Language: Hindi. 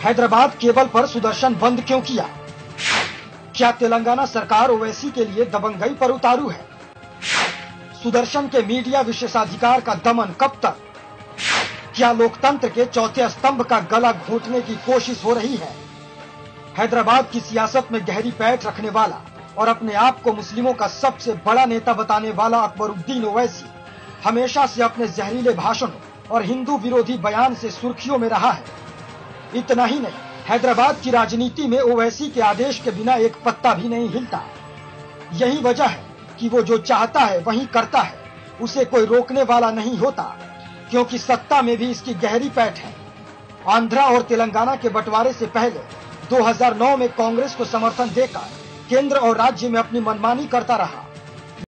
हैदराबाद केबल पर सुदर्शन बंद क्यों किया? क्या तेलंगाना सरकार ओवैसी के लिए दबंगई पर उतारू है? सुदर्शन के मीडिया विशेषाधिकार का दमन कब तक? क्या लोकतंत्र के चौथे स्तंभ का गला घोंटने की कोशिश हो रही है? हैदराबाद की सियासत में गहरी पैठ रखने वाला और अपने आप को मुस्लिमों का सबसे बड़ा नेता बताने वाला अकबरुद्दीन ओवैसी हमेशा से अपने जहरीले भाषणों और हिंदू विरोधी बयान से सुर्खियों में रहा है। इतना ही नहीं, हैदराबाद की राजनीति में ओवैसी के आदेश के बिना एक पत्ता भी नहीं हिलता। यही वजह है कि वो जो चाहता है वही करता है, उसे कोई रोकने वाला नहीं होता, क्योंकि सत्ता में भी इसकी गहरी पैठ है। आंध्रा और तेलंगाना के बंटवारे से पहले 2009 में कांग्रेस को समर्थन देकर केंद्र और राज्य में अपनी मनमानी करता रहा।